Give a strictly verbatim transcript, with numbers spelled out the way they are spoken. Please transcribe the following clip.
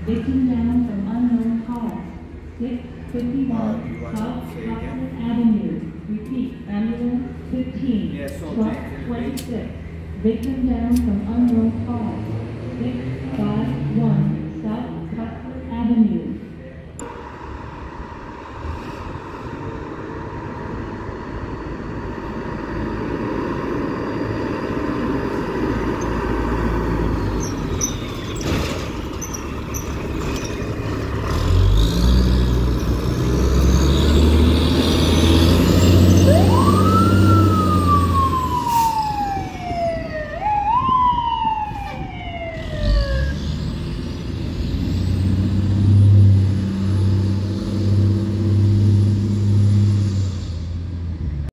Victim down from unknown cause. six fifty-one South Rockland Avenue. Repeat, ambulance fifteen, Yeah, so truck James, twenty-six. Victim down from unknown cause.